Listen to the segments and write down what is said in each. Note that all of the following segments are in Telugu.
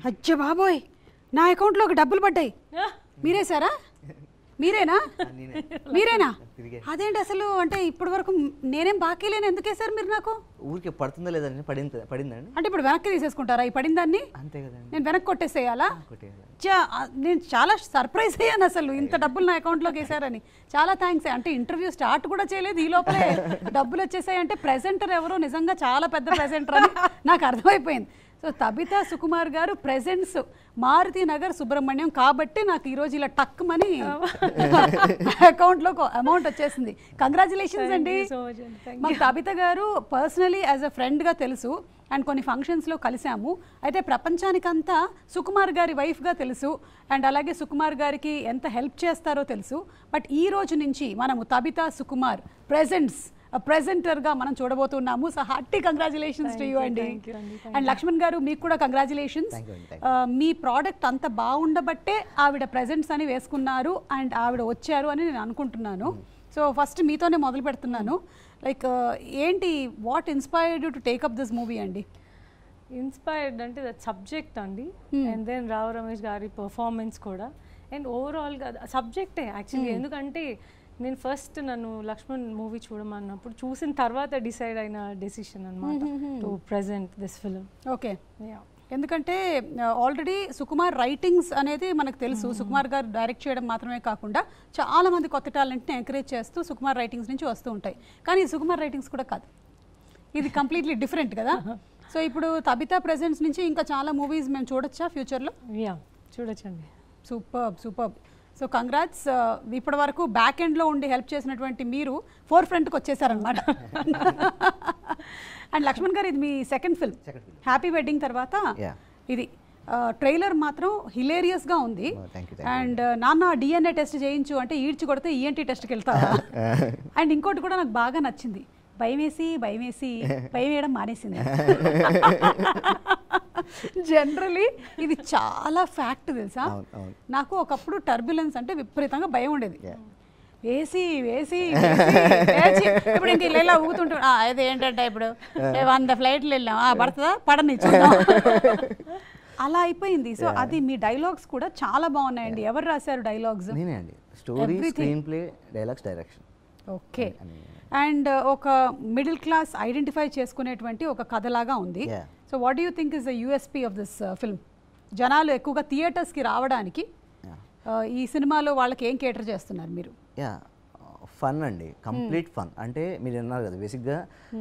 అచ్చా బాబోయ్, నా అకౌంట్లోకి డబ్బులు పడ్డాయి. మీరేసారా? మీరేనా? మీరేనా? అదేంటి అసలు? అంటే ఇప్పటి వరకు నేనేం బాకీ లేని ఎందుకు వేసారు మీరు నాకు? ఊరికే పడుతుందా లేదండి? పడిందండి. అంటే ఇప్పుడు వెనక్కి తీసేసుకుంటారా ఈ పడిన దాన్ని? అంతే కదండి. నేను వెనక్కి కొట్టేసేయాలా? నేను చాలా సర్ప్రైజ్ అయ్యాను అసలు, ఇంత డబ్బులు నా అకౌంట్లోకి వేసారని. చాలా థ్యాంక్స్. అంటే ఇంటర్వ్యూ స్టార్ట్ కూడా చేయలేదు, ఈ లోపలే డబ్బులు వచ్చేసాయి అంటే ప్రెజెంటర్ ఎవరో నిజంగా చాలా పెద్ద ప్రెజెంటర్ అని నాకు అర్థమైపోయింది. సో తబితా సుకుమార్ గారు ప్రెజెంట్స్ మారుతి నగర్ సుబ్రహ్మణ్యం కాబట్టి నాకు ఈరోజు ఇలా టక్ మని అకౌంట్లో అమౌంట్ వచ్చేసింది. కంగ్రాచులేషన్స్ అండి. మాకు తబితా గారు పర్సనలీ యాజ్ అ ఫ్రెండ్గా తెలుసు అండ్ కొన్ని ఫంక్షన్స్లో కలిసాము. అయితే ప్రపంచానికంతా సుకుమార్ గారి వైఫ్గా తెలుసు అండ్ అలాగే సుకుమార్ గారికి ఎంత హెల్ప్ చేస్తారో తెలుసు. బట్ ఈ రోజు నుంచి మనము తబితా సుకుమార్ ప్రెజెంటర్గా మనం చూడబోతున్నాము. So hearty congratulations to you అండి. అండ్ లక్ష్మణ్ గారు మీకు కూడా కంగ్రాచులేషన్స్. మీ ప్రోడక్ట్ అంత బాగుండబట్టే ఆవిడ ప్రెజెంట్స్ అని వేసుకున్నారు అండ్ ఆవిడ వచ్చారు అని నేను అనుకుంటున్నాను. సో ఫస్ట్ మీతోనే మొదలు పెడుతున్నాను. లైక్ ఏంటి, what inspired you to take up this movie అండి? ఇన్స్పైర్డ్ అంటే సబ్జెక్ట్ అండి, అండ్ దెన్ రావు రమేష్ గారి పర్ఫార్మెన్స్ కూడా, అండ్ ఓవరాల్గా సబ్జెక్టే యాక్చువల్లీ. ఎందుకంటే నేను ఫస్ట్ నన్ను లక్ష్మణ్ మూవీ చూడమన్నప్పుడు చూసిన తర్వాత డిసైడ్ అయిన డెసిషన్ అనమాట to present this film. Okay, ఎందుకంటే ఆల్రెడీ సుకుమార్ రైటింగ్స్ అనేది మనకు తెలుసు. సుకుమార్ గారు డైరెక్ట్ చేయడం మాత్రమే కాకుండా చాలా మంది కొత్త టాలెంట్ని ఎంకరేజ్ చేస్తూ సుకుమార్ రైటింగ్స్ నుంచి వస్తూ ఉంటాయి. కానీ సుకుమార్ రైటింగ్స్ కూడా కాదు, ఇది కంప్లీట్లీ డిఫరెంట్ కదా. సో ఇప్పుడు తబితా ప్రెజెంట్స్ నుంచి ఇంకా చాలా మూవీస్ మేము చూడొచ్చా ఫ్యూచర్లో? చూడొచ్చండి. Super super. So congrats. ఇప్పటి వరకు బ్యాక్ ఎండ్లో ఉండి హెల్ప్ చేసినటువంటి మీరు ఫోర్ ఫ్రంట్కి వచ్చేసారనమాట. అండ్ లక్ష్మణ్ గారు ఇది మీ సెకండ్ ఫిల్మ్ హ్యాపీ వెడ్డింగ్ తర్వాత. ఇది ట్రైలర్ మాత్రం హిలేరియస్గా ఉంది. అండ్ నాన్న డిఎన్ఏ టెస్ట్ చేయించు అంటే ఈడ్చి కొడితే ఈఎన్టీ టెస్ట్కి వెళ్తావా? అండ్ ఇంకోటి కూడా నాకు బాగా నచ్చింది, భయం వేయడం మానేసింది. జనరలీ ఇది చాలా ఫ్యాక్ట్ తెలుసా. నాకు ఒకప్పుడు టర్బ్యులెన్స్ అంటే విపరీతంగా భయం ఉండేది. వేసి ఇప్పుడు ఇంక ఇలా ఊగుతుంటా. అది ఏంటంటే ఇప్పుడు 100 ఫ్లైట్లు వెళ్ళాం, పడుతుందా పడని చూద్దాం అలా అయిపోయింది. సో అది మీ డైలాగ్స్ కూడా చాలా బాగున్నాయండి. ఎవరు రాశారు డైలాగ్స్? నేనే అండి. Story, screenplay, dialogues, direction. Okay. And ఒక మిడిల్ క్లాస్ ఐడెంటిఫై చేసుకునేటువంటి ఒక కథలాగా ఉంది. So what do you think is the USP of this film? జనాలు ఎక్కువగా థియేటర్స్కి రావడానికి ఈ సినిమాలో వాళ్ళకి ఏం కేటర్ చేస్తున్నారు మీరు? ఫన్ అండి, కంప్లీట్ ఫన్. అంటే మీరు అన్నారు కదా బేసిక్గా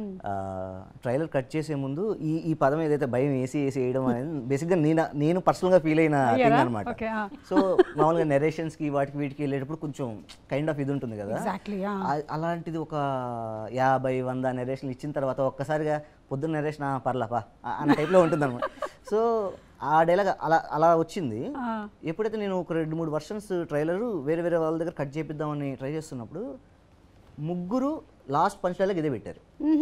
ట్రైలర్ కట్ చేసే ముందు ఈ పదం ఏదైతే భయం వేసి వేయడం అనేది బేసిక్గా నేను పర్సనల్గా ఫీల్ అయిన థింగ్ అనమాట. సో మామూలుగా నెరేషన్స్కి వాటికి వీటికి వెళ్ళేటప్పుడు కొంచెం కైండ్ ఆఫ్ ఇది ఉంటుంది కదా, అలాంటిది ఒక 50-100 నెరేషన్ ఇచ్చిన తర్వాత ఒక్కసారిగా పొద్దున్న నెరేషన్ పర్లాపా అన్న టైప్లో ఉంటుంది అనమాట. సో ఆ డైలాగ్ అలా వచ్చింది. ఎప్పుడైతే నేను ఒక 2-3 వర్షన్స్ ట్రైలర్ వేరే వాళ్ళ దగ్గర కట్ చేపిద్దామని ట్రై చేస్తున్నప్పుడు ముగ్గురు లాస్ట్ పంచ్ డైలాగ్ ఇదే పెట్టారు.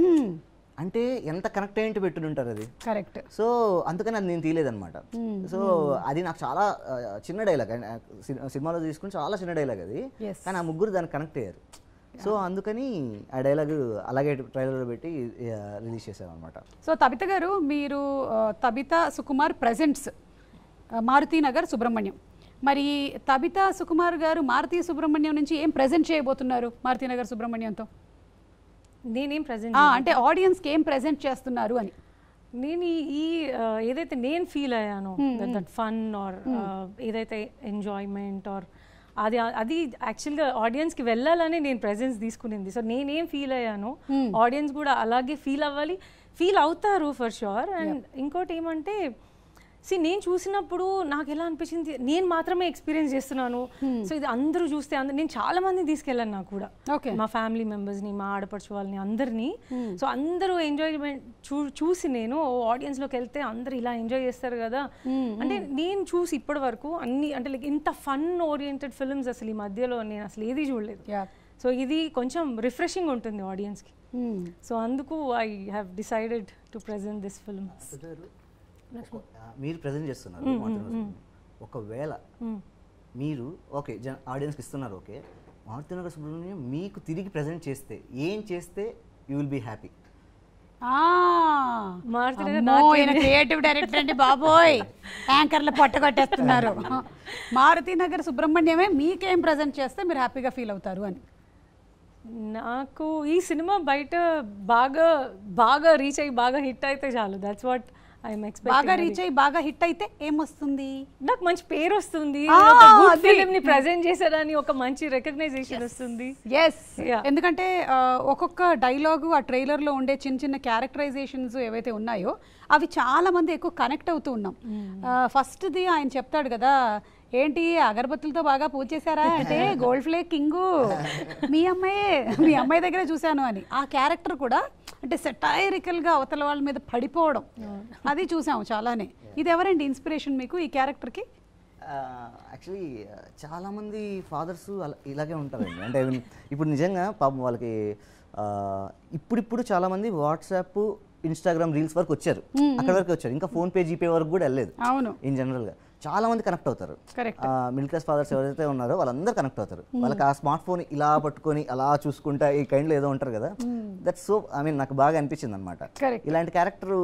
అంటే ఎంత కనెక్ట్ అయ్యింటి పెట్టుని ఉంటారు అది. కరెక్ట్. సో అందుకని అది నేను తీయలేదన్నమాట. సో అది నాకు చాలా చిన్న డైలాగ్, సినిమాలో తీసుకుని చాలా చిన్న డైలాగ్ అది, కానీ ఆ ముగ్గురు దానికి కనెక్ట్ అయ్యారు. సో అందుకని ఆ డైలాగ్ అలాగే ట్రైలర్లో పెట్టి రిలీజ్ చేశామన్నమాట. సో తబిత గారు, మీరు తబితా సుకుమార్ ప్రెజెంట్స్ మారుతి నగర్ సుబ్రహ్మణ్యం, మరి తబితా సుకుమార్ గారు మారుతి సుబ్రహ్మణ్యం నుంచి ఏం ప్రెజెంట్ చేయబోతున్నారు మారుతి నగర్ సుబ్రహ్మణ్యంతో? నేనేం ప్రెజెంట్ అంటే ఆడియన్స్కి ఏం ప్రెజెంట్ చేస్తున్నారు అని. నేను ఈ ఏదైతే నేను ఫీల్ అయ్యానో దట్ ఫన్ ఆర్ ఏదైతే ఎంజాయ్మెంట్ ఆర్ అది యాక్చువల్గా ఆడియన్స్కి వెళ్ళాలని నేను ప్రెజెన్స్ తీసుకునింది. సో నేనేం ఫీల్ అయ్యానో ఆడియన్స్ కూడా అలాగే ఫీల్ అవుతారు ఫర్ షూర్. అండ్ ఇంకోటి ఏమంటే నేను చూసినప్పుడు నాకు ఎలా అనిపించింది, నేను మాత్రమే ఎక్స్పీరియన్స్ చేస్తున్నాను. సో ఇది అందరూ చూస్తే నేను చాలా మందిని తీసుకెళ్ళాను, నాకు కూడా మా ఫ్యామిలీ మెంబర్స్ని, మా ఆడపడుచు వాళ్ళని, అందరినీ. సో అందరూ ఎంజాయ్మెంట్ చూసి నేను ఆడియన్స్లోకి వెళ్తే అందరూ ఇలా ఎంజాయ్ చేస్తారు కదా అంటే నేను చూసి ఇప్పటి వరకు అన్ని అంటే లైక్ ఇంత ఫన్ ఓరియంటెడ్ ఫిల్మ్స్ అసలు ఈ మధ్యలో నేను అసలు ఏది చూడలేదు. సో ఇది కొంచెం రిఫ్రెషింగ్ ఉంటుంది ఆడియన్స్కి. సో అందుకు I have decided to present this film. మీరు ప్రజెంట్ చేస్తున్నారు, ఒకవేళ మీరు ఓకే ఆడియన్స్కి ఇస్తున్నారు, ఓకే మారుతి నగర్ సుబ్రహ్మణ్యం మీకు తిరిగి ప్రజెంట్ చేస్తే ఏం చేస్తే you will be happy? Creative director అండి బాబోయ్. యాంకర్లు పట్టగొట్టేస్తున్నారు. మారుతినగర్ సుబ్రహ్మణ్యమే మీకేం ప్రజెంట్ చేస్తే మీరు హ్యాపీగా ఫీల్ అవుతారు అని? నాకు ఈ సినిమా బయట బాగా బాగా రీచ్ అయ్యి బాగా హిట్ అయితే చాలు. That's what I'm expecting. బాగా రీచ్ అయ్యి బాగా హిట్ అయితే ఏమొస్తుంది? నాకు మంచి పేరు వస్తుంది, ఫిలిం ని ప్రెజెంట్ చేశారని ఒక మంచి రికగ్నైజేషన్ వస్తుంది. ఎస్, ఎందుకంటే ఒక్కొక్క డైలాగు ఆ ట్రైలర్ లో ఉండే చిన్న చిన్న క్యారెక్టరైజేషన్స్ ఏవైతే ఉన్నాయో అవి చాలా మంది ఎక్కువ కనెక్ట్ అవుతూ ఉన్నాం. ఫస్ట్ ది ఆయన చెప్తాడు కదా, ఏంటి అగరబత్తులతో బాగా పూజ చేశారా అంటే గోల్డ్ ఫ్లేక్ కింగు మీ అమ్మాయి దగ్గరే చూశాను అని. ఆ క్యారెక్టర్ కూడా అంటే సెటైరికల్గా అవతల వాళ్ళ మీద పడిపోవడం అది చూసాము చాలానే. ఇది ఎవరండి ఇన్స్పిరేషన్ మీకు ఈ క్యారెక్టర్కి? యాక్చువల్లీ చాలామంది ఫాదర్స్ ఇలాగే ఉంటారండి. అంటే ఇప్పుడు నిజంగా పాపం వాళ్ళకి ఇప్పుడు చాలామంది వాట్సాప్ ఇన్స్టాగ్రామ్ రీల్స్ వరకు వచ్చారు, అక్కడ వరకు వచ్చారు, ఇంకా ఫోన్పే జీపే వరకు కూడా వెళ్ళలేదు. అవును, ఇన్ జనరల్గా చాలా మంది కనెక్ట్ అవుతారు. మిడిల్ క్లాస్ ఫాదర్స్ ఎవరైతే ఉన్నారో వాళ్ళందరూ కనెక్ట్ అవుతారు. వాళ్ళకి ఆ స్మార్ట్ ఫోన్ ఇలా పట్టుకొని అలా చూసుకుంటా ఈ కైండ్లో ఏదో ఉంటారు కదా, దట్స్ సో ఐ మీన్ నాకు బాగా అనిపించింది అనమాట. ఇలాంటి క్యారెక్టర్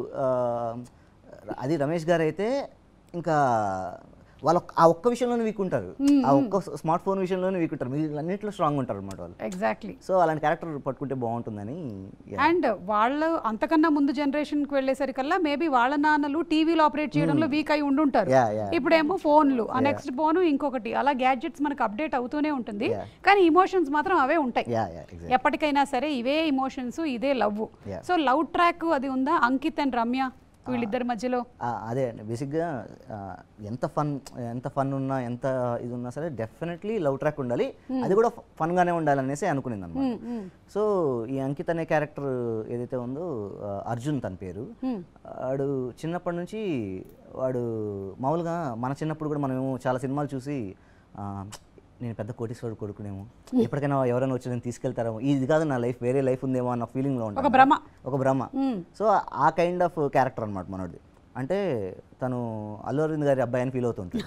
అది రమేష్ గారు అయితే ఇంకా వాళ్ళు ఆ ఒక్క విషయంలోనే వీక్ ఉంటారు, ఆ ఒక్క స్మార్ట్ ఫోన్ విషయంలోనే వీక్ ఉంటారు, మీరు అన్నింటిలో స్ట్రాంగ్ ఉంటారు అనమాట వాళ్ళు. ఎగ్జాక్ట్లీ. సో అలాంటి క్యారెక్టర్ పట్టుకుంటే బాగుంటుందని. అండ్ వాళ్ళు అంతకన్నా ముందు జనరేషన్కి వెళ్ళేసరికల్లా మేబీ వాళ్ళ నాన్నలు టీవీలో ఆపరేట్ చేయడంలో వీక్ అయి ఉండుంటారు. ఇప్పుడేమో ఫోన్లు, ఆ నెక్స్ట్ ఫోన్ ఇంకొకటి, అలా గ్యాడ్జెట్స్ మనకు అప్డేట్ అవుతూనే ఉంటుంది, కానీ ఇమోషన్స్ మాత్రం అవే ఉంటాయి ఎప్పటికైనా సరే. ఇవే ఇమోషన్స్, ఇదే లవ్. సో లవ్ ట్రాక్ అది ఉందా అంకిత్ అండ్ రమ్య వీళ్ళిద్దరి మధ్యలో? అదే అండి, బేసిక్గా ఎంత ఫన్ ఉన్నా ఎంత ఇది ఉన్నా సరే డెఫినెట్లీ లవ్ ట్రాక్ ఉండాలి, అది కూడా ఫన్గానే ఉండాలనేసి అనుకునేది అనమాట. సో ఈ అంకిత్ అనే క్యారెక్టర్ ఏదైతే ఉందో అర్జున్ తన పేరు, వాడు చిన్నప్పటి నుంచి వాడు మామూలుగా మన చిన్నప్పుడు కూడా మనమేమో చాలా సినిమాలు చూసి నేను పెద్ద కోటీశ్వరుడు కొడుకునేమో, ఎప్పటికైనా ఎవరైనా వచ్చి నేను తీసుకెళ్తారేమో, ఇది కాదు నా లైఫ్, వేరే లైఫ్ ఉందేమో అన్న ఫీలింగ్లో ఉంటాను, ఒక భ్రమ. సో ఆ కైండ్ ఆఫ్ క్యారెక్టర్ అనమాట మనోడిది. అంటే తను అల్లు అరవింద్ గారి అబ్బాయి అని ఫీల్ అవుతుంటాడు.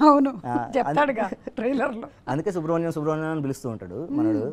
అందుకే సుబ్రహ్మణ్యం అని పిలుస్తూ ఉంటాడు మనోడు.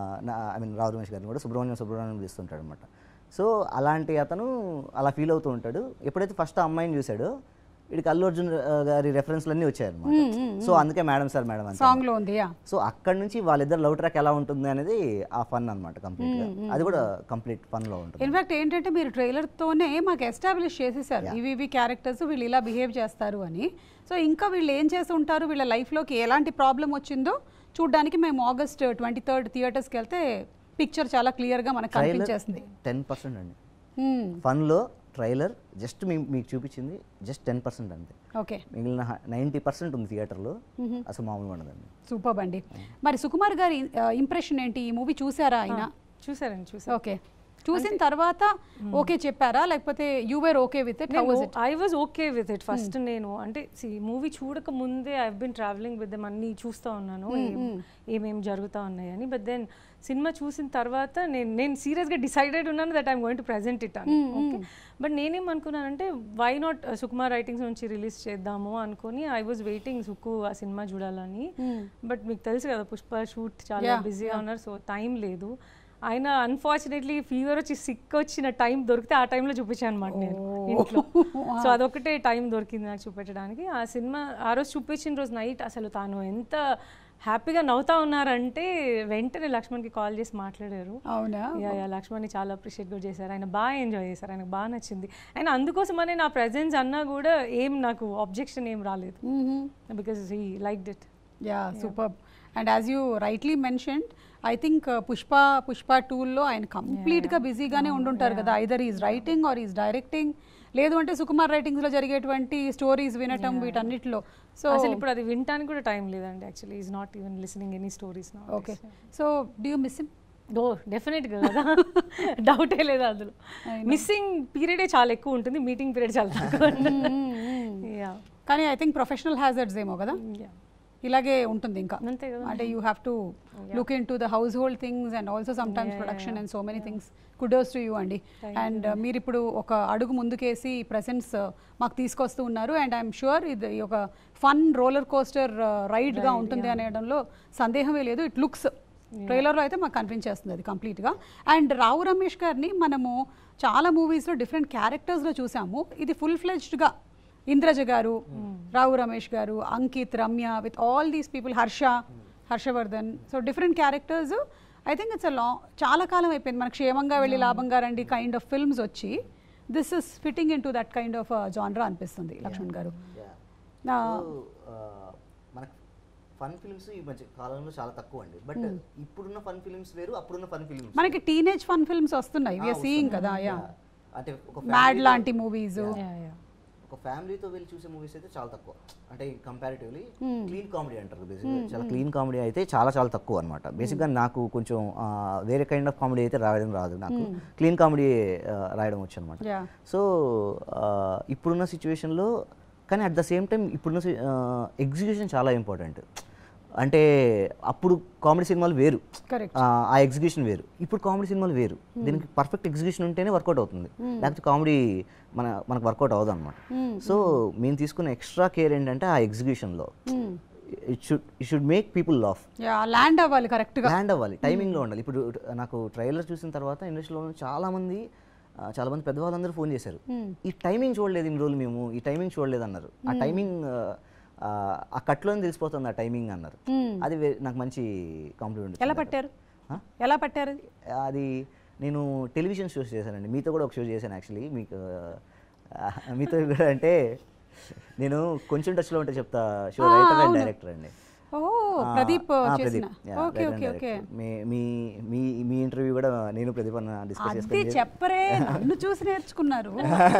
ఐ మీన్ రావు రమేష్ గారిని కూడా సుబ్రహ్మణ్యం పిలుస్తుంటాడు అనమాట. సో అలాంటి అతను అలా ఫీల్ అవుతూ ఉంటాడు. ఎప్పుడైతే ఫస్ట్ ఆ అమ్మాయిని చూశాడో వీడికి అల్లు అర్జున్ గారి రెఫరెన్స్లన్నీ వచ్చాయన్నమాట. సో అందుకే మేడం సార్ మేడం అని సాంగ్ లో ఉంది. సో అక్కడ నుంచి వాళ్ళిద్దరు లవ్ ట్రాక్ ఎలా ఉంటుంది అనేది ఆ ఫన్ అనమాట కంప్లీట్ గా. అది కూడా కంప్లీట్ ఫన్ లో ఉంటుంది. ఇన్ఫాక్ట్ ఏంటంటే మీరు ట్రైలర్ తోనే మాకు ఎస్టాబ్లిష్ చేసేసారు ఇవి క్యారెక్టర్స్, వీళ్ళు ఇలా బిహేవ్ చేస్తారు అని. సో ఇంకా వీళ్ళు ఏం చేసి ఉంటారు, వీళ్ళ లైఫ్ లోకి ఎలాంటి ప్రాబ్లం వచ్చిందో చూడడానికి మేము August 23rd థియేటర్స్కి వెళ్తే పిక్చర్ చాలా క్లియర్ గా మనకు కనిపించేస్తుంది. 10% అండి ఫన్ లో. ట్రైలర్ జస్ట్ మీకు చూపించింది జస్ట్ 10% అంతే. ఓకే, మిగిలిన 90% ఉంది థియేటర్లో, అసలు మామూలుగా ఉండదండి. సూపర్ అండి. మరి సుకుమార్ గారి ఇంప్రెషన్ ఏంటి? ఈ మూవీ చూసారా ఆయన? చూసారండి. ఓకే, చూసిన తర్వాత ఓకే చెప్పారా, లేకపోతే you were okay with it? I was okay with it first. నేను అంటే మూవీ చూడక ముందే I been travelling with them, అన్ని చూస్తూ ఉన్నాను ఏమేమి జరుగుతూ ఉన్నాయని. బట్ దెన్ సినిమా చూసిన తర్వాత నేను సీరియస్గా డిసైడెడ్ ఉన్నాను that I'm going to present it అని. ఓకే, బట్ నేనేమనుకున్నానంటే వై నాట్ సుకుమార్ రైటింగ్స్ నుంచి రిలీజ్ చేద్దాము అనుకుని ఐ వాజ్ వెయిటింగ్ సుకు ఆ సినిమా చూడాలని. బట్ మీకు తెలుసు కదా పుష్ప షూట్ చాలా బిజీగా ఉన్నారు, సో టైం లేదు. ఆయన అన్ఫార్చునేట్లీ ఫీవర్ వచ్చి సిక్ వచ్చిన టైం దొరికితే ఆ టైంలో చూపించాను అనమాట నేను ఇంట్లో. సో అదొకటే టైం దొరికింది నాకు చూపించడానికి. ఆ సినిమా ఆ రోజు చూపించిన రోజు నైట్ అసలు తాను ఎంత హ్యాపీగా నవ్వుతా ఉన్నారంటే వెంటనే లక్ష్మణ్కి కాల్ చేసి మాట్లాడారు. అవునా? లక్ష్మణ్ని చాలా అప్రిషియేట్ కూడా చేశారు, ఆయన బాగా ఎంజాయ్ చేశారు, ఆయనకు బాగా నచ్చింది. ఆయన అందుకోసమనే నా ప్రెజెన్స్ అన్నా కూడా ఏం నాకు ఆబ్జెక్షన్ ఏం రాలేదు, because he liked it. Yeah, super. And as you rightly mentioned, I think Pushpa 2లో ఆయన కంప్లీట్గా బిజీగానే ఉండుంటారు కదా, either is writing or is directing, లేదు అంటే సుకుమార్ రైటింగ్స్లో జరిగేటువంటి స్టోరీస్ వినటం వీటన్నిటిలో. సో అసలు ఇప్పుడు అది వినటానికి కూడా టైం లేదండి. Actually is not even listening any stories now. Okay, so do you miss him? Oh డెఫినెట్గా కదా, డౌటే లేదు అందులో. మిస్సింగ్ పీరియడే చాలా ఎక్కువ ఉంటుంది, మీటింగ్ పీరియడ్ చాలా తక్కువ. కానీ ఐ థింక్ ప్రొఫెషనల్ హ్యాజర్డ్స్ ఏమో కదా, ఇలాగే ఉంటుంది ఇంకా. అంటే you have to look into the household things and also sometimes production and so many things. Kudos to you అండి. అండ్ మీరు ఇప్పుడు ఒక అడుగు ముందుకేసి ప్రెసెన్స్ మాకు తీసుకొస్తూ ఉన్నారు. అండ్ ఐఎమ్ షూర్ ఇది ఒక ఫన్ రోలర్ కోస్టర్ రైడ్గా ఉంటుంది అనేయడంలో సందేహమే లేదు. ఇట్ లుక్స్ ట్రైలర్లో అయితే మాకు కనిపించేస్తుంది అది కంప్లీట్గా. అండ్ రావు రమేష్ గారిని మనము చాలా మూవీస్లో డిఫరెంట్ క్యారెక్టర్స్లో చూసాము. ఇది ఫుల్ ఫ్లెడ్జ్డ్గా ఇంద్రజ గారు, Rao Ramesh garu, Ankit, Ramya, with all these people, Harshavardhan. So different characters. I think it's చాలా కాలం అయిపోయింది మనకు క్షేమంగా వెళ్ళి లాభంగా రండి కైండ్ ఆఫ్ ఫిల్మ్స్ వచ్చి. This is fitting into that kind of జానరా అనిపిస్తుంది లక్ష్మణ్ గారు. మనకు ఫన్ ఫిల్మ్స్ ఈ మధ్య కాలంలో చాలా తక్కువ అండి. బట్ ఇప్పుడున్న ఫన్ ఫిల్మ్స్ వేరు, అప్పుడున్న ఫన్ ఫిల్మ్స్. మనకి టీనేజ్ ఫన్ ఫిల్మ్స్ వస్తున్నాయి, వి ఆర్ సీయింగ్ కదా. అంటే ఒక మ్యాడ్ లాంటి మూవీస్, ఒక ఫ్యామిలీతో వెళ్ళి చూసే మూవీస్ అయితే చాలా తక్కువ. అంటే కంపారిటివ్లీ క్లీన్ కామెడీ అంటారు బేసిక్గా. చాలా క్లీన్ కామెడీ అయితే చాలా చాలా తక్కువ అనమాట. బేసిక్గా నాకు కొంచెం వేరే కైండ్ ఆఫ్ కామెడీ అయితే రాయడం రాదు, నాకు క్లీన్ కామెడీ రాయడం వచ్చు అనమాట. సో ఇప్పుడున్న సిచ్యువేషన్లో, కానీ అట్ ద సేమ్ టైం ఇప్పుడున్న ఎగ్జిక్యూషన్ చాలా ఇంపార్టెంట్. అంటే అప్పుడు కామెడీ సినిమాలు వేరు, ఆ ఎగ్జిక్యూషన్ వేరు. ఇప్పుడు కామెడీ సినిమాలు వేరు. దీనికి పర్ఫెక్ట్ ఎగ్జిక్యూషన్ ఉంటేనే వర్కౌట్ అవుతుంది, లేకపోతే కామెడీ మనకు వర్కౌట్ అవ్వదు అనమాట. సో మేము తీసుకున్న ఎక్స్ట్రా కేర్ ఏంటంటే ఆ ఎగ్జిక్యూషన్లో it should make people laugh, land అవ్వాలి, కరెక్ట్గా ల్యాండ్ అవ్వాలి, టైమింగ్లో ఉండాలి. ఇప్పుడు నాకు ట్రైలర్ చూసిన తర్వాత ఇండస్ట్రీలో చాలా మంది పెద్దవాళ్ళందరూ ఫోన్ చేశారు, ఈ టైమింగ్ చూడలేదు ఇన్ని రోజులు, మేము ఈ టైమింగ్ చూడలేదు అన్నారు. ఆ టైమింగ్ ఆ కట్లోనే తెలిసిపోతుంది ఆ టైమింగ్ అన్నారు. అది నాకు మంచి కాంప్లిమెంట్. ఎలా పట్టారు? అది నేను టెలివిజన్ షోస్ చేశానండి, మీతో కూడా ఒక షో చేశాను యాక్చువల్లీ. మీతో కూడా అంటే నేను కొంచెం టచ్లో ఉంటే చెప్తా, షో రైటర్ అండ్ డైరెక్టర్ అండి. ప్రదీప్ మీ ఇంటర్వ్యూ కూడా నేను ప్రదీప్ అన్న డిస్కస్ చేసుకున్నాను. చెప్పరే, నన్ను చూసి నేర్చుకున్నారు.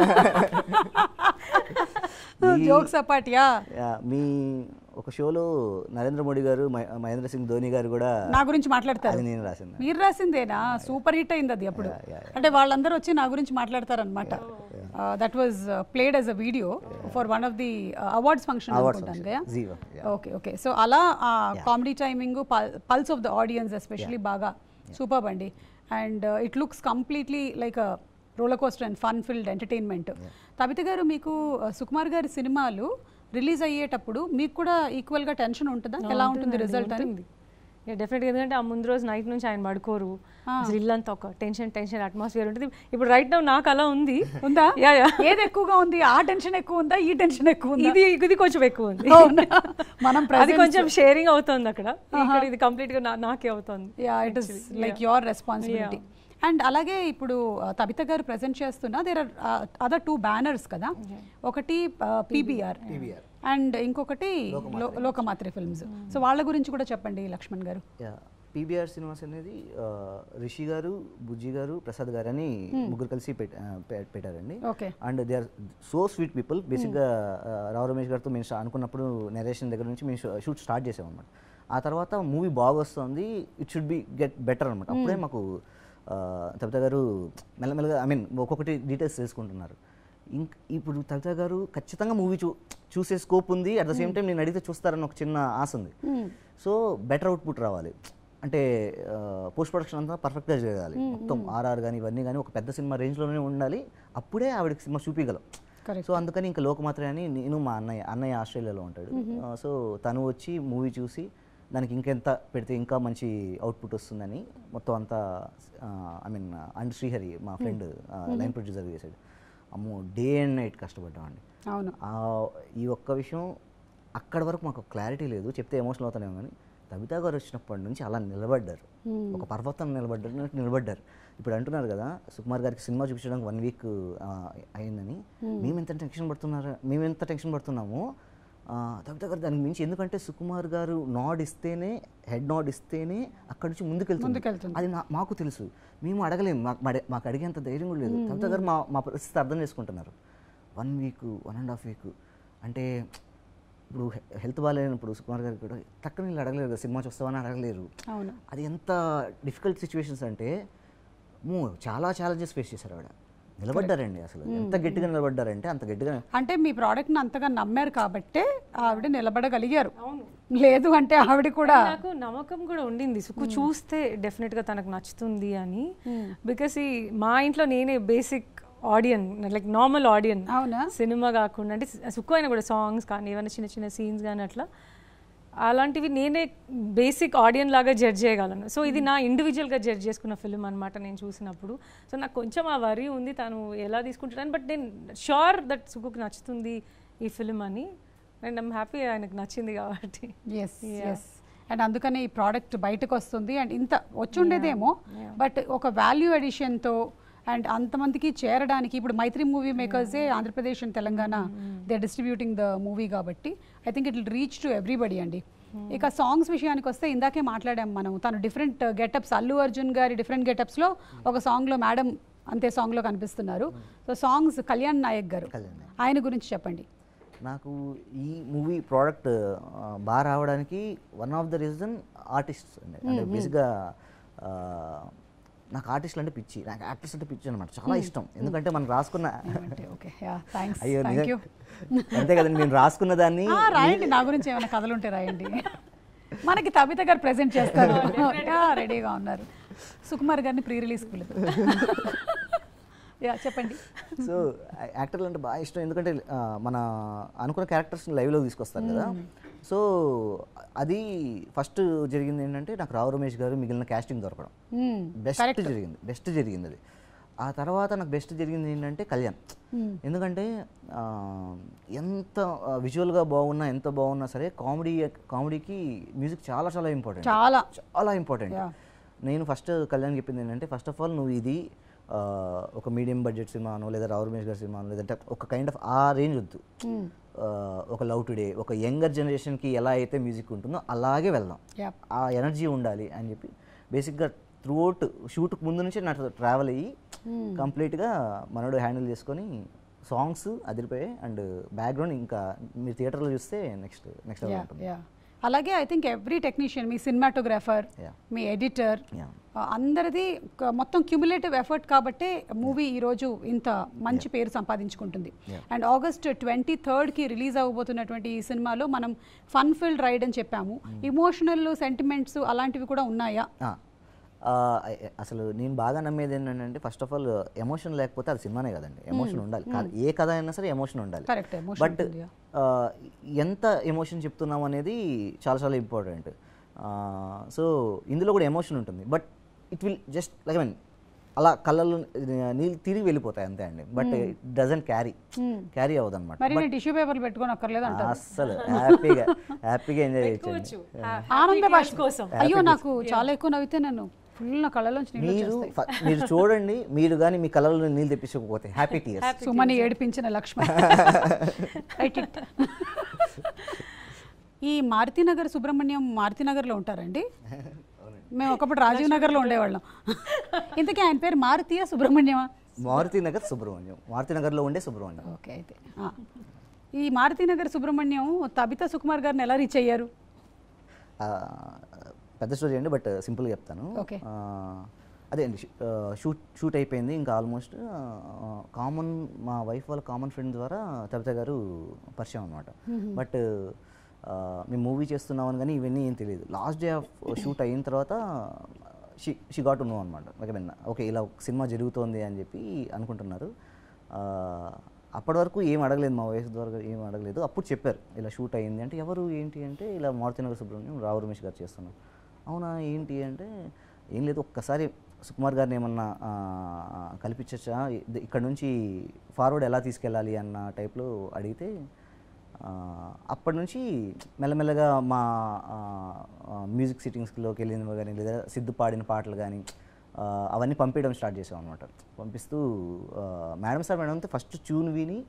జోక్స్ అపాటియా. మీ ఒక షోలో నరేంద్ర మోడీ గారు, మహేంద్ర సింగ్ ధోని గారు కూడా నా గురించి మాట్లాడతారు. నేను రాసింది. మీరు రాసిందేనా? సూపర్ హిట్ అయింది అది అప్పుడు. అంటే వాళ్ళందరూ వచ్చి నా గురించి మాట్లాడతారనమాట. That was played as a video for one of the awards function అనుకుంటాను కదా. ఓకే. సో అలా comedy timing, pulse of the audience especially బాగా సూపర్ అండి. And it looks completely like a roller coaster and fun filled entertainment. Thabitha garu, మీకు సుకుమార్ గారి సినిమాలు రిలీజ్ అయ్యేటప్పుడు మీకు కూడా ఈక్వల్గా టెన్షన్ ఉంటుందా? ఎలా ఉంటుంది రిజల్ట్ అని? డెఫినెట్గా, ఎందుకంటే ఆ ముందు రోజు నైట్ నుంచి ఆయన పడుకోరు, అసలు ఇల్లంతా ఒక టెన్షన్ అట్మాస్ఫియర్ ఉంటుంది. ఇప్పుడు రైట్ నౌ నాకు అలా ఉంది. ఉందా? ఏది ఎక్కువగా ఉంది? ఆ టెన్షన్ ఎక్కువ ఉందా, ఈ టెన్షన్ ఎక్కువ ఉందా? ఇది కొంచెం ఎక్కువ ఉంది. మనం అది కొంచెం షేరింగ్ అవుతుంది అక్కడ, ఇది కంప్లీట్ గా నాకే అవుతుంది. It is like your responsibility. And అలాగే ఇప్పుడు తబిత గారు ప్రెజెంట్ చేస్తున్న దేర్ ఆర్ అదర్ 2 బ్యానర్స్ కదా. ఒకటి PBR అండ్ ఇంకొకటి లోకమాత్రి ఫిల్మ్స్. సో వాళ్ళ గురించి కూడా చెప్పండి లక్ష్మణ్ గారు. PBR సినిమాస్ అనేది రిషి గారు, బుజ్జి గారు, ప్రసాద్ గారు అని ముగ్గురు కలిసి పెట్టారండి. And they are so sweet people. బేసిక్గా రావు రమేష్ గారితో మేము అనుకున్నప్పుడు నెరేషన్ దగ్గర నుంచి మేము షూట్ స్టార్ట్ చేసామన్నమాట. ఆ తర్వాత మూవీ బాగా వస్తుంది, it should be get better అనమాట. అప్పుడే మాకు తబిత గారు మెల్లమెల్లగా ఒక్కొక్కటి డీటెయిల్స్ తెలుసుకుంటున్నారు. ఇప్పుడు తబిత గారు ఖచ్చితంగా మూవీ చూసే స్కోప్ ఉంది. అట్ ద సేమ్ టైం నేను అడిగితే చూస్తారని ఒక చిన్న ఆశ ఉంది. సో బెటర్ అవుట్పుట్ రావాలి అంటే పోస్ట్ ప్రొడక్షన్ అంతా పర్ఫెక్ట్గా జరగాలి. మొత్తం RR కానీ ఇవన్నీ కానీ ఒక పెద్ద సినిమా రేంజ్లోనే ఉండాలి. అప్పుడే ఆవిడకి సినిమా చూపించగలం. సో అందుకని ఇంకా లోకమాత్ర అని నేను మా అన్నయ్య ఆస్ట్రేలియాలో ఉంటాడు. సో తను వచ్చి మూవీ చూసి దానికి ఇంకెంత పెడితే ఇంకా మంచి అవుట్పుట్ వస్తుందని మొత్తం అంతా అండ్ శ్రీహరి మా ఫ్రెండ్ లైన్ ప్రొడ్యూసర్ చేశాడు. అమ్మో, డే అండ్ నైట్ కష్టపడ్డామండి. అవును, ఈ ఒక్క విషయం అక్కడి వరకు మాకు క్లారిటీ లేదు, చెప్తే ఎమోషనల్ అవుతానేమో. కానీ తబిత గారు వచ్చినప్పటి నుంచి అలా నిలబడ్డారు, ఒక పర్వతం నిలబడ్డారు. ఇప్పుడు అంటున్నారు కదా సుకుమార్ గారికి సినిమా చూపించడానికి 1 వీక్ అయిందని. మేము ఎంత టెన్షన్ పడుతున్నామో తబిత గారు దానికి మించి. ఎందుకంటే సుకుమార్ గారు హెడ్ నాడ్ ఇస్తేనే అక్కడి నుంచి ముందుకెళ్తుంది. అది మాకు తెలుసు, మేము అడగలేము, మాకు అడిగేంత ధైర్యం కూడా లేదు. తబిత గారు మా పరిస్థితి అర్థం చేసుకుంటున్నారు. 1 వీక్ 1.5 వీక్ అంటే ఇప్పుడు హెల్త్ బాగాలేనప్పుడు సుకుమార్ గారికి కూడా టక్కున వీళ్ళు అడగలేరు, సినిమా చూస్తామని అడగలేరు. అది ఎంత డిఫికల్ట్ సిచ్యువేషన్స్ అంటే చాలా ఛాలెంజెస్ ఫేస్ చేశారు ఆవిడ. నిలబడ్డారండి, అసలు ఎంత గట్టిగా నిలబడ్డారంటే అంత గట్టిగా. అంటే మీ ప్రోడక్ట్ని అంతగా నమ్మారు కాబట్టే ఆవిడ నిలబడగలిగారు. లేదు అంటే ఆవిడ కూడా, నాకు నమ్మకం కూడా ఉండింది సుక్కు చూస్తే డెఫినెట్గా తనకు నచ్చుతుంది అని. బికాస్ మా ఇంట్లో నేనే basic audience, like normal audience, cinema కాకుండా. అంటే సుక్కు అయినా కూడా సాంగ్స్ కానీ ఏమైనా చిన్న చిన్న సీన్స్ కానీ అట్లా అలాంటివి నేనే బేసిక్ ఆడియన్ లాగా జడ్జ్ చేయగలను. సో ఇది నా ఇండివిజువల్గా జడ్జ్ చేసుకున్న ఫిల్మ్ అనమాట నేను చూసినప్పుడు. సో నాకు కొంచెం ఆ వరీ ఉంది తను ఎలా తీసుకుంటాడని. బట్ నేను షూర్ దట్ సుక్కుకి నచ్చుతుంది, ఈ ఫిల్మ్ అని. అండ్ ఐమ్ హ్యాపీ ఆయనకు నచ్చింది కాబట్టి. ఎస్ ఎస్ అండ్ అందుకనే ఈ ప్రోడక్ట్ బయటకు వస్తుంది. అండ్ ఇంత వచ్చుండేదేమో బట్ ఒక వాల్యూ ఎడిషన్తో అండ్ అంతమందికి చేరడానికి ఇప్పుడు మైత్రి movie మేకర్సే Andhra Pradesh and Telangana they distributing the movie కాబట్టి I think it will reach to everybody అండి. ఇక సాంగ్స్ విషయానికి వస్తే ఇందాకే మాట్లాడాం మనం, తను డిఫరెంట్ గెటప్స్, అల్లు అర్జున్ గారి డిఫరెంట్ గెటప్స్లో ఒక సాంగ్లో మేడం అంతే సాంగ్లో కనిపిస్తున్నారు. సో సాంగ్స్ కళ్యాణ్ నాయక్ గారు, ఆయన గురించి చెప్పండి. నాకు ఈ మూవీ ప్రోడక్ట్ బాగా రావడానికి one of the reason artists అండి. అంటే బేసిక్గా నాకు ఆర్టిస్టులు అంటే పిచ్చి, నాకు యాక్టర్స్ అంటే పిచ్చి అనమాట, చాలా ఇష్టం. ఎందుకంటే మనం రాసుకున్న అయ్యో అంతే కదండి, నేను రాసుకున్న దాన్ని రాయండి, నా గురించి ఏమైనా కథలు ఉంటే రాయండి. మనకి తబిత గారు ప్రెజెంట్ చేస్తారు, రెడీగా ఉన్నారు. సుకుమార్ గారిని ప్రీ రిలీజ్ చెప్పండి. సో యాక్టర్లు అంటే బాగా ఇష్టం, ఎందుకంటే మన అనుకున్న క్యారెక్టర్స్ని లైవ్లో తీసుకొస్తారు కదా. సో అది ఫస్ట్ జరిగింది ఏంటంటే నాకు రావు రమేష్ గారు మిగిలిన క్యాస్టింగ్ దొరకడం బెస్ట్ జరిగింది అది. ఆ తర్వాత నాకు బెస్ట్ జరిగింది ఏంటంటే కళ్యాణ్. ఎందుకంటే ఎంత విజువల్గా బాగున్నా ఎంత బాగున్నా సరే కామెడీకి మ్యూజిక్ చాలా చాలా ఇంపార్టెంట్, చాలా ఇంపార్టెంట్. నేను ఫస్ట్ కళ్యాణ్ చెప్పింది ఏంటంటే ఫస్ట్ ఆఫ్ ఆల్ నువ్వు ఇది ఒక మీడియం బడ్జెట్ సినిమానో లేదా రావు రమేష్ గారి సినిమానో లేదంటే ఒక కైండ్ ఆఫ్ ఆ రేంజ్ వద్దు, ఒక లవ్ టుడే ఒక యంగర్ జనరేషన్కి ఎలా అయితే మ్యూజిక్ ఉంటుందో అలాగే వెళ్దాం, ఆ ఎనర్జీ ఉండాలి అని చెప్పి బేసిక్గా త్రూఅవుట్ షూట్కి ముందు నుంచి నాకు ట్రావెల్ అయ్యి కంప్లీట్గా మనోడు హ్యాండిల్ చేసుకొని సాంగ్స్ అదిరిపోయాయి. అండ్ బ్యాక్గ్రౌండ్ ఇంకా మీరు థియేటర్లో చూస్తే నెక్స్ట్ ఉంటుంది. అలాగే ఐ థింక్ ఎవ్రీ టెక్నీషియన్, మీ సినిమాటోగ్రాఫర్, మీ ఎడిటర్, అందరిది మొత్తం క్యూములేటివ్ ఎఫర్ట్ కాబట్టే మూవీ ఈరోజు ఇంత మంచి పేరు సంపాదించుకుంటుంది. అండ్ August 23కి రిలీజ్ అవ్వబోతున్నటువంటి ఈ సినిమాలో మనం ఫన్ ఫిల్డ్ రైడ్ అని చెప్పాము, ఇమోషనల్ సెంటిమెంట్స్ అలాంటివి కూడా ఉన్నాయా? అసలు నేను బాగా నమ్మేది ఏంటంటే ఫస్ట్ ఆఫ్ ఆల్ ఎమోషన్ లేకపోతే అది సినిమానే కదండి, ఎమోషన్ ఉండాలి. ఏ కథ అయినా సరే ఎమోషన్ ఉండాలి. బట్ ఎంత ఎమోషన్ చెప్తున్నాం అనేది చాలా చాలా ఇంపార్టెంట్. సో ఇందులో కూడా ఎమోషన్ ఉంటుంది, but it will just like I mean అలా కళ్ళల్లో నీళ్ళు తిరిగి వెళ్ళిపోతాయి అంతే అండి. బట్ ఇట్ డజంట్ క్యారీ అవ్వదు అనమాట. టిష్యూ పేపర్లు పెట్టుకొని అక్కర్లేదు అస్సలు హ్యాపీగా ఎంజాయ్ చేయొచ్చు. ఆనంద భాష కోసం అయ్యో నాకు చాలా ఎక్కువ నవ్వితే నన్ను ఫుల్ నా కళ్ళలోంచి మీరు చూడండి, మీరు కానీ మీ కళ్ళలో నీళ్ళు తెప్పించకపోతే హ్యాపీ టీయర్స్. సుమని ఏడిపించిన లక్ష్మి. ఈ మారుతినగర్ సుబ్రహ్మణ్యం మారుతినగర్లో ఉంటారండి? మేము ఒకప్పుడు రాజీవ్ నగర్లో ఉండేవాళ్ళం. ఇంతకీ ఆయన పేరు మారుతియా సుబ్రహ్మణ్యమా? మారుతినగర్ సుబ్రహ్మణ్యం, మారుతినగర్లో ఉండే సుబ్రహ్మణ్యం. ఓకే, అయితే ఈ మారుతినగర్ సుబ్రహ్మణ్యం తబితా సుకుమార్ గారిని ఎలా రీచ్ అయ్యారు? పెద్ద స్టోరీ అండి, బట్ సింపుల్గా చెప్తాను. అదే అండి, షూట్ అయిపోయింది ఇంకా ఆల్మోస్ట్. మా వైఫ్ వాళ్ళ కామన్ ఫ్రెండ్ ద్వారా తబితా గారు పరిచయం అనమాట. బట్ మేము మూవీ చేస్తున్నామని కానీ ఇవన్నీ ఏం తెలియదు. లాస్ట్ డే ఆఫ్ షూట్ అయిన తర్వాత షీ గాట్ టు నో అనమాట. ఓకే ఇలా సినిమా జరుగుతోంది అని చెప్పి అనుకుంటున్నారు. అప్పటి వరకు ఏం అడగలేదు, మా వైఫ్ ద్వారా ఏం అడగలేదు. అప్పుడు చెప్పారు ఇలా షూట్ అయ్యింది అంటే, ఎవరు ఏంటి అంటే ఇలా మారుతినగర్ సుబ్రహ్మణ్యం రావు రమేష్ గారు చేస్తున్నాం. అవునా ఏంటి అంటే, ఏం లేదు ఒక్కసారి సుకుమార్ గారిని ఏమన్నా కల్పించచ్చా, ఇక్కడ నుంచి ఫార్వర్డ్ ఎలా తీసుకెళ్ళాలి అన్న టైప్లో అడిగితే అప్పటి నుంచి మెల్లమెల్లగా మా మ్యూజిక్ సిట్టింగ్స్లోకి వెళ్ళినవి కానీ లేదా సిద్ధు పాడిన పాటలు కానీ అవన్నీ పంపించడం స్టార్ట్ చేసాం అనమాట. పంపిస్తూ మేడంతో ఫస్ట్ ట్యూన్ విని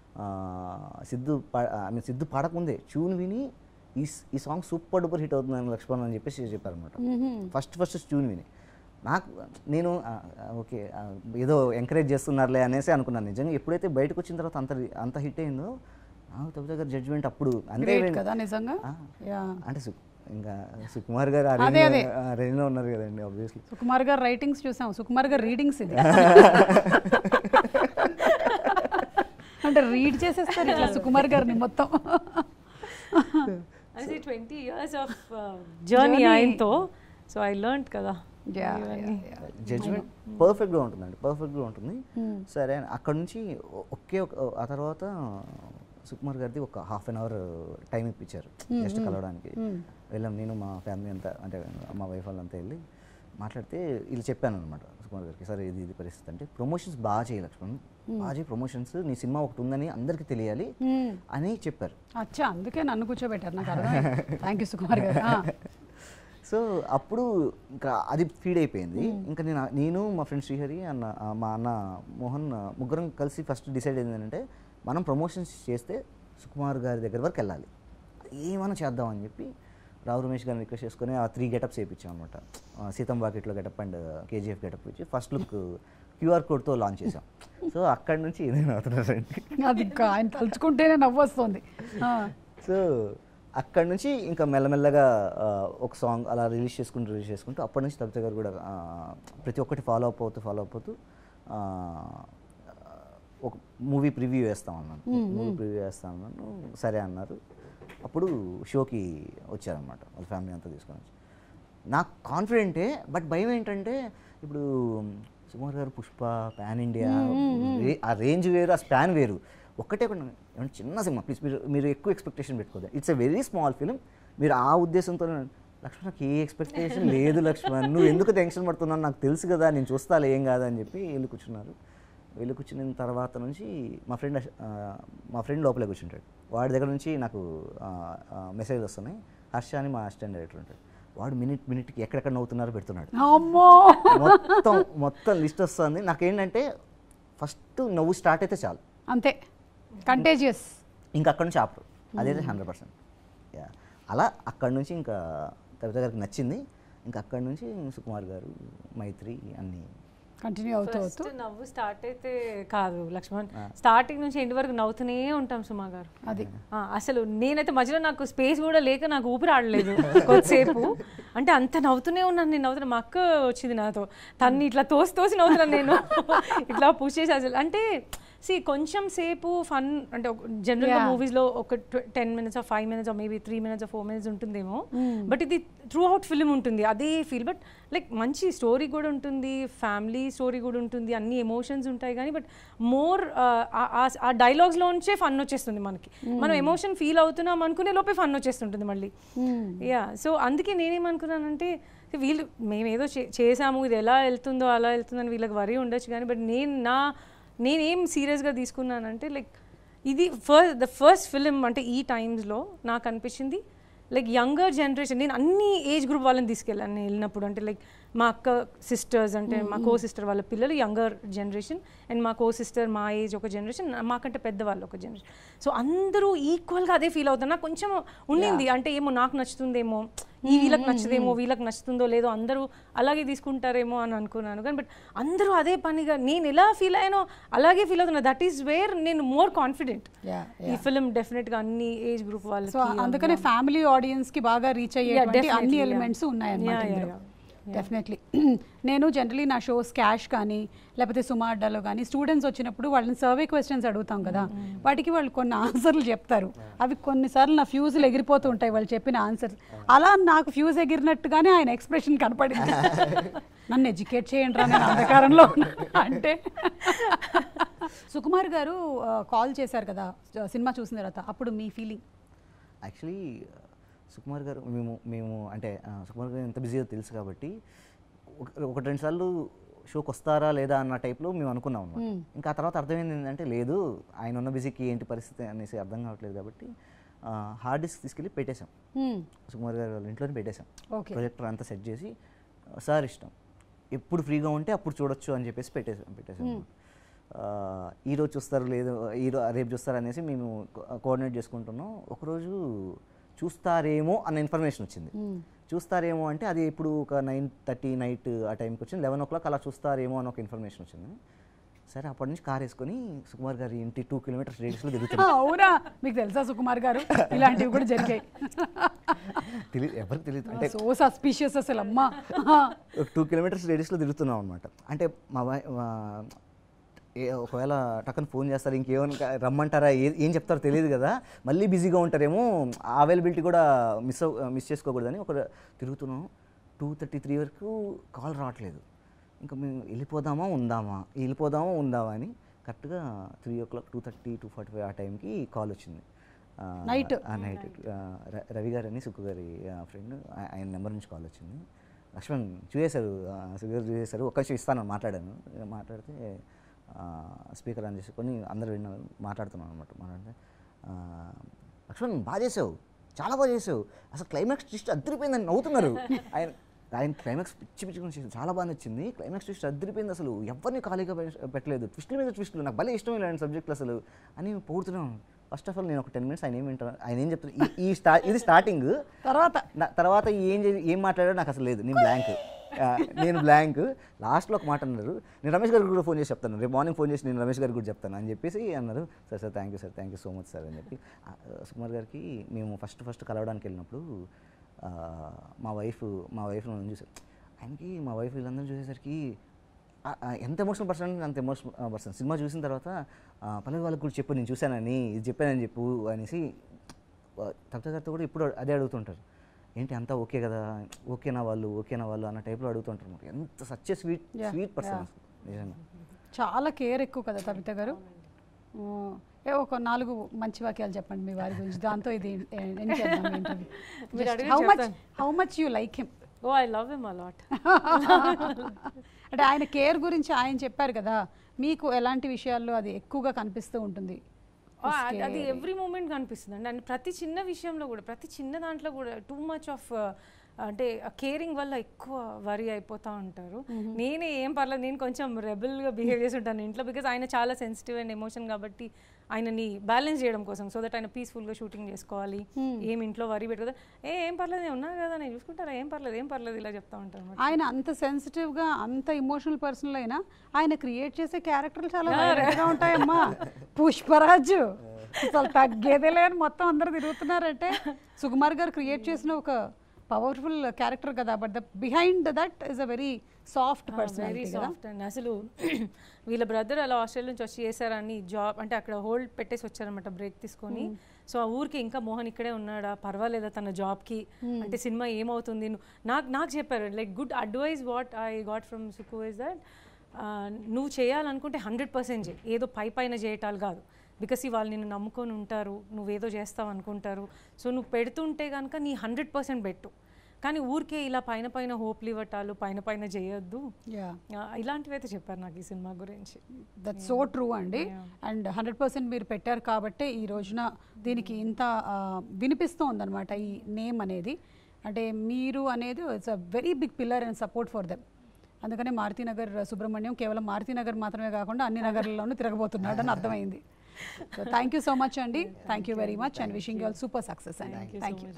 సిద్ధు పాడకముందే ట్యూన్ విని ఈ సాంగ్ సూపర్ డూపర్ హిట్ అవుతుందని లక్ష్మణ్ అని చెప్పేసి చెప్పారనమాట. ఫస్ట్ ట్యూన్ విని నేను ఓకే ఏదో ఎంకరేజ్ చేస్తున్నారులే అనేసి అనుకున్నాను. నిజంగా ఎప్పుడైతే బయటకు వచ్చిన తర్వాత అంత హిట్ అయిందో నాకు తబితా గారి జడ్జ్మెంట్ అప్పుడు అంతే కదా నిజంగా. అంటే ఇంకా సుకుమార్ గారు రేంజ్లో ఉన్నారు కదండి. ఆబ్వియస్లీ సుకుమార్ గారు రైటింగ్స్ చూసాం, సుకుమార్ గారు రీడింగ్స్ ఇది అంటే రీడ్ చేసేస్తారు ఇట్లా సుకుమార్ గారిని మొత్తం. 20 years of journey ఆయనతో, సో ఐ లెర్న్డ్ కదా. జడ్జ్మెంట్ పర్ఫెక్ట్గా ఉంటుంది. సరే అక్కడ నుంచి ఆ తర్వాత సుకుమార్ గారిది ఒక హాఫ్ అన్ అవర్ టైం ఇప్పించారు జస్ట్ కలవడానికి. వెళ్ళాం నేను మా ఫ్యామిలీ అంతా, అంటే మా వైఫ్ వాళ్ళంతా వెళ్ళి మాట్లాడితే వీళ్ళు చెప్పాను అనమాట సుకుమార్ గారికి, సరే ఇది పరిస్థితి అంటే ప్రమోషన్స్ బాగా చేయాలి లక్ష్మణ్, బాజీ ప్రమోషన్స్, నీ సినిమా ఒకటి ఉందని అందరికీ తెలియాలి అని చెప్పారు. అచ్చా, అందుకే నన్ను కూర్చోబెట్టారు, నాకు అర్థం. థ్యాంక్ యూ సుకుమార్ గారు. సో అప్పుడు ఇంకా అది ఫీడ్ అయిపోయింది. ఇంకా నేను మా ఫ్రెండ్ శ్రీహరి అన్న, మా అన్న మోహన్, ముగ్గురం కలిసి ఫస్ట్ డిసైడ్ అయింది ఏంటంటే మనం ప్రమోషన్స్ చేస్తే సుకుమార్ గారి దగ్గర వరకు వెళ్ళాలి, ఏమైనా చేద్దామని చెప్పి రావు రమేష్ గారిని రిక్వెస్ట్ చేసుకుని ఆ 3 గెటప్స్ వేయించాం అనమాట. సీతం వాకిట్లో గెటప్ అండ్ కేజీఎఫ్ గెటప్ ఇచ్చి ఫస్ట్ లుక్ క్యూఆర్ కోడ్తో లాంచ్ చేసాం. సో అక్కడి నుంచి ఏదైనా అవుతున్నారండి, అది ఆయన తలుచుకుంటేనే నవ్వు వస్తుంది. సో అక్కడి నుంచి ఇంకా మెల్లమెల్లగా ఒక సాంగ్ అలా రిలీజ్ చేసుకుంటూ అప్పటి నుంచి తబిత గారు కూడా ప్రతి ఒక్కటి ఫాలో అప్ అవుతూ ఒక మూవీ ప్రివ్యూ వేస్తామన్నాను. సరే అన్నారు. అప్పుడు షోకి వచ్చారనమాట వాళ్ళ ఫ్యామిలీ అంతా తీసుకొని వచ్చి. నాకు కాన్ఫిడెంటే, బట్ భయం ఏంటంటే ఇప్పుడు సుకుమార్ గారు పుష్ప పాన్ ఇండియా, ఆ రేంజ్ వేరు, ఆ స్పాన్ వేరు. ఒక్కటే ఏమంటే చిన్న సినిమా, ప్లీజ్ మీరు ఎక్కువ ఎక్స్పెక్టేషన్ పెట్టుకోవద్దు. It's a very small film. మీరు ఆ ఉద్దేశంతో లక్ష్మణ్ నాకు ఏ ఎక్స్పెక్టేషన్ లేదు లక్ష్మణ్, నువ్వు ఎందుకు టెన్షన్ పడుతున్నావు, నాకు తెలుసు కదా, నేను చూస్తాలే ఏం కాదా అని చెప్పి వెళ్ళి కూర్చున్నారు. వెళ్ళి కూర్చున్న తర్వాత నుంచి మా ఫ్రెండ్ లోపలే కూర్చుంటాడు. వాడి దగ్గర నుంచి నాకు మెసేజ్లు వస్తున్నాయి. హర్ష అని మా అసిస్టెంట్ డైరెక్టర్ ఉంటాడు, వాడు మినిట్కి ఎక్కడెక్కడ నవ్వుతున్నారో పెడుతున్నాడు. మొత్తం లిస్ట్ వస్తుంది. నాకేంటంటే ఫస్ట్ నవ్వు స్టార్ట్ అయితే చాలు, అంతే, కంటేజియస్. ఇంకా అక్కడ నుంచి ఆపరు, అదైతే 100%. అలా అక్కడ నుంచి ఇంకా కవిత గారికి నచ్చింది. ఇంకా అక్కడ నుంచి సుకుమార్ గారు, మైత్రి అన్నీ కంటిన్యూ అవుతూ నవ్వు స్టార్ట్ అయితే కాదు లక్ష్మణ్, స్టార్టింగ్ నుంచి ఎండ్ వరకు నవ్వుతూనే ఉంటాం సుమా గారు. అది అసలు నేనైతే మధ్యలో నాకు స్పేస్ కూడా లేక నాకు ఊపిరి ఆడలేదు కొద్దిసేపు. అంటే అంత నవ్వుతూనే ఉన్నాను నేను. నవ్వుతున్నా, మా అక్క వచ్చింది నాతో, తన్ని ఇట్లా తోసి నవ్వుతున్నాను నేను, ఇట్లా పుష్ చేసి. అసలు అంటే కొంచెం సేపు ఫన్ అంటే జనరల్గా మూవీస్లో ఒక 10 minutes or 5 minutes or maybe 3 minutes or 4 minutes ఉంటుందేమో, బట్ ఇది త్రూ అవుట్ ఫిల్మ్ ఉంటుంది అదే ఫీల్. బట్ లైక్ మంచి స్టోరీ కూడా ఉంటుంది, ఫ్యామిలీ స్టోరీ కూడా ఉంటుంది, అన్ని ఎమోషన్స్ ఉంటాయి. కానీ బట్ మోర్ ఆ డైలాగ్స్లోంచే ఫన్ వచ్చేస్తుంది మనకి. మనం ఎమోషన్ ఫీల్ అవుతున్నాం అనుకునే లోపే ఫన్ వచ్చేస్తుంటుంది మళ్ళీ. సో అందుకే నేనేమనుకున్నానంటే వీళ్ళు మేమేదో చేసాము, ఇది ఎలా వెళ్తుందో అలా వెళ్తుందని వీళ్ళకి వరి ఉండొచ్చు. కానీ బట్ నేనేం సీరియస్గా తీసుకున్నానంటే లైక్ ఇది ద ఫస్ట్ ఫిలిం అంటే ఈ టైమ్స్లో నాకు అనిపించింది లైక్ యంగర్ జనరేషన్. నేను అన్ని ఏజ్ గ్రూప్ వాళ్ళని తీసుకెళ్ళాను నేను వెళ్ళినప్పుడు. అంటే లైక్ మా అక్క సిస్టర్స్, అంటే మా కో సిస్టర్ వాళ్ళ పిల్లలు యంగర్ జనరేషన్, అండ్ మా కో సిస్టర్ మా ఏజ్ ఒక జనరేషన్, మాకంటే పెద్దవాళ్ళు ఒక జనరేషన్. సో అందరూ ఈక్వల్గా అదే ఫీల్ అవుతారు. నాకు కొంచెం ఉండింది అంటే ఏమో నాకు నచ్చుతుందేమో, ఈ వీళ్ళకి నచ్చదేమో, వీళ్ళకి నచ్చుతుందో లేదో, అందరూ అలాగే తీసుకుంటారేమో అని అనుకున్నాను. కానీ బట్ అందరూ అదే పనిగా నేను ఎలా ఫీల్ అయ్యానో అలాగే ఫీల్ అవుతున్నా. దట్ ఈస్ వేర్ నేను మోర్ కాన్ఫిడెంట్. ఈ ఫిలిం డెఫినెట్గా అన్ని ఏజ్ గ్రూప్ వాళ్ళు, అందుకనే ఫ్యామిలీ ఆడియన్స్ కి బాగా రీచ్ అయ్యే అన్ని ఎలిమెంట్స్ ఉన్నాయన్నమాట. డెఫినెట్లీ. నేను జనరలీ నా షోస్ క్యాష్ కానీ లేకపోతే సుమా అడ్డాలో కానీ స్టూడెంట్స్ వచ్చినప్పుడు వాళ్ళని సర్వే క్వశ్చన్స్ అడుగుతాం కదా, వాటికి వాళ్ళు కొన్ని ఆన్సర్లు చెప్తారు. అవి కొన్నిసార్లు నా ఫ్యూజులు ఎగిరిపోతూ ఉంటాయి వాళ్ళు చెప్పిన ఆన్సర్స్. అలా నాకు ఫ్యూజ్ ఎగిరినట్టుగానే ఆయన ఎక్స్ప్రెషన్ కనపడింది. నన్ను ఎడ్యుకేట్ చేయండి రా, నేను అంధకారంలో అంటే. సుకుమార్ గారు కాల్ చేశారు కదా సినిమా చూసిన తర్వాత, అప్పుడు మీ ఫీలింగ్? యాక్చువల్లీ సుకుమార్ గారు మేము అంటే సుకుమార్ గారు ఎంత బిజీగా తెలుసు కాబట్టి 1-2 సార్లు షోకి వస్తారా లేదా అన్న టైప్లో మేము అనుకున్నాం అన్నమాట. ఇంకా ఆ తర్వాత అర్థమైంది ఏంటంటే లేదు, ఆయన ఉన్న బిజీకి ఏంటి పరిస్థితి అనేసి అర్థం కావట్లేదు. కాబట్టి హార్డ్ డిస్క్ తీసుకెళ్ళి పెట్టేశాం, సుకుమార్ గారు వాళ్ళ ఇంట్లోనే పెట్టేశాం. ప్రొజెక్టర్ అంతా సెట్ చేసి సార్ ఇష్టం, ఎప్పుడు ఫ్రీగా ఉంటే అప్పుడు చూడొచ్చు అని చెప్పేసి పెట్టేశాం. ఈరోజు చూస్తారు లేదు, రేపు చూస్తారు అనేసి మేము కోఆర్డినేట్ చేసుకుంటున్నాం. ఒకరోజు చూస్తారేమో అన్న ఇన్ఫర్మేషన్ వచ్చింది. చూస్తారేమో అంటే అది ఇప్పుడు ఒక 9:30 నైట్ ఆ టైంకి వచ్చింది. 11 o'clock అలా చూస్తారేమో అని ఒక ఇన్ఫర్మేషన్ వచ్చింది. సరే అప్పటి నుంచి కార్ వేసుకొని సుకుమార్ గారి ఇంటి 2 kilometers రేడియస్లో తిరుగుతున్నాం. అవునా, మీకు తెలుసా సుకుమార్ గారు ఇలాంటివి కూడా జరిగాయి? తెలియదు, ఎవరికి తెలియదు. అంటే సో సస్పిషియస్ అసలు. అమ్మా 2 kilometers రేడియస్లో తిరుగుతున్నాం అనమాట. అంటే ఒకవేళ టక్కన ఫోన్ చేస్తారు, ఇంకేమైనా రమ్మంటారా, ఏం చెప్తారో తెలియదు కదా, మళ్ళీ బిజీగా ఉంటారేమో, అవైలబిలిటీ కూడా మిస్ చేసుకోకూడదని ఒక తిరుగుతున్నాం. 2:33 వరకు కాల్ రావట్లేదు. ఇంకా మేము వెళ్ళిపోదామా ఉందామా అని కరెక్ట్గా 3 o'clock 2:30 2:45 ఆ టైంకి కాల్ వచ్చింది. నైట్ రవి గారు అని సుక్కు గారి ఫ్రెండ్, ఆయన నెంబర్ నుంచి కాల్ వచ్చింది. లక్ష్మణ్ చూసేశారు, సుగర్ చూసేశారు, ఒక్క నిమిషం ఇస్తాను మాట్లాడాను. మాట్లాడితే స్పీకర్ ఆన్ చేసుకొని అందరూ మాట్లాడుతున్నాను అనమాట. మాట్లాడితే లక్ష్మణ్ బాగా చేసావు, చాలా బాగా చేసావు, అసలు క్లైమాక్స్ ట్విస్ట్ అద్దరిపోయిందని నవ్వుతున్నారు. ఆయన క్లైమాక్స్ పిచ్చి చేసి చాలా బాగా నచ్చింది, క్లైమాక్స్ ట్విస్ట్ అద్దరిపోయింది, అసలు ఎవరిని ఖాళీగా పెట్టలేదు, ట్విస్ట్ల మీద ట్విస్టులు, నాకు భలే ఇష్టం ఇలాంటి సబ్జెక్టులు అసలు అని పొగుడుతున్నాను. ఫస్ట్ ఆఫ్ ఆల్ నేను ఒక 10 minutes ఆయన ఏం వింటాను, ఆయన ఏం చెప్తాను, ఇది స్టార్టింగ్. తర్వాత ఏం మాట్లాడాడో నాకు అసలు లేదు, నేను బ్లాంక్. లాస్ట్లో ఒక మాట అన్నారు, నేను రమేష్ గారికి కూడా ఫోన్ చేసి చెప్తాను, రేపు మార్నింగ్ ఫోన్ చేసి నేను రమేష్ గారికి కూడా చెప్తాను అని చెప్పేసి అన్నారు. Sir thank you so much sir అని చెప్పి. సుకుమార్ గారికి మేము ఫస్ట్ కలవడానికి వెళ్ళినప్పుడు మా వైఫ్ నన్ను చూసారు, ఆయనకి మా వైఫ్ వీళ్ళందరూ చూసేసరికి ఎంత ఎమోషనల్ పర్సన్ అంటే అంత ఎమోషనల్ పర్సన్. సినిమా చూసిన తర్వాత పల్లవి వాళ్ళకి కూడా చెప్పు, నేను చూశానని, ఇది చెప్పానని చెప్పు అనేసి తక్త గారితో కూడా ఇప్పుడు అదే అడుగుతుంటారు, ఏంటి అంతా ఓకే కదా, ఓకేనా వాళ్ళు అన్న టైప్లో అడుగుతుంటారు. ఎంత సచ్ స్వీట్ పర్సన్ నిజంగా. చాలా కేర్ ఎక్కువ కదా తబిత గారు. ఒక 4 మంచి వాక్యాలు చెప్పండి మీ వారి గురించి, దాంతో ఇది how much you like him. Oh, I love him a lot. అంటే ఆయన కేర్ గురించి ఆయన చెప్పారు కదా, మీకు ఎలాంటి విషయాల్లో అది ఎక్కువగా కనిపిస్తూ ఉంటుంది? అది ఎవ్రీ మూమెంట్ కనిపిస్తుంది అండి. అండ్ ప్రతి చిన్న విషయంలో కూడా, ప్రతి చిన్న దాంట్లో కూడా టూ మచ్ ఆఫ్ అంటే కేరింగ్ వల్ల ఎక్కువ వరీ అయిపోతూ ఉంటారు. నేనే ఏం పర్లేదు, నేను కొంచెం రెబల్గా బిహేవ్ చేసి ఉంటాను ఇంట్లో, బికాజ్ ఆయన చాలా సెన్సిటివ్ అండ్ ఎమోషన్ కాబట్టి ఆయనని బ్యాలెన్స్ చేయడం కోసం, సో దట్ ఆయన పీస్ఫుల్గా షూటింగ్ చేసుకోవాలి, ఏం ఇంట్లో వరీ పెట్టదు, ఏం పర్లేదు, నేను ఉన్నా కదా, నేను చూసుకుంటారా, ఏం పర్లేదు ఇలా చెప్తా ఉంటాను. ఆయన అంత సెన్సిటివ్గా అంత ఇమోషనల్ పర్సన్ అయినా ఆయన క్రియేట్ చేసే క్యారెక్టర్లు చాలా గా ఉంటాయమ్మా. పుష్పరాజు అసలు తగ్గేదే లేని మొత్తం అందరు తిరుగుతున్నారంటే సుకుమార్ గారు క్రియేట్ చేసిన ఒక పవర్ఫుల్ క్యారెక్టర్ కదా, but the behind that is a very soft person. Very soft and అసలు వీళ్ళ బ్రదర్ అలా ఆస్ట్రేలియా నుంచి వచ్చి చేశారని జాబ్ అంటే అక్కడ హోల్డ్ పెట్టేసి వచ్చారనమాట బ్రేక్ తీసుకొని. సో ఆ ఊరికి ఇంకా మోహన్ ఇక్కడే ఉన్నాడా, పర్వాలేదా తన జాబ్కి, అంటే సినిమా ఏమవుతుంది, నాకు చెప్పారు like good advice what I got from Suku is that నువ్వు చేయాలనుకుంటే 100% చేయి, ఏదో పైన చేయటాలు కాదు, బికాస్ వాళ్ళు నిన్ను నమ్ముకొని ఉంటారు, నువ్వేదో చేస్తావు అనుకుంటారు, సో నువ్వు పెడుతుంటే కనుక నీ 100% పెట్టు, కానీ ఊరికే ఇలా పైన హోప్లు ఇవ్వటాలు పైన చేయొద్దు, ఇలాంటివి అయితే చెప్పారు నాకు ఈ సినిమా గురించి. దట్స్ సో ట్రూ అండి. అండ్ 100% మీరు పెట్టారు కాబట్టి ఈ రోజున దీనికి ఇంత వినిపిస్తూ ఉందన్నమాట ఈ నేమ్ అనేది. అంటే మీరు అనేది it's a very big pillar and support for them. అందుకనే మారుతినగర్ సుబ్రహ్మణ్యం కేవలం మారుతినగర్ మాత్రమే కాకుండా అన్ని నగర్లలోనూ తిరగబోతున్నాడు అని అర్థమైంది. So thank you so much, Andy. Thank you very much and wishing you all super success. And thank you.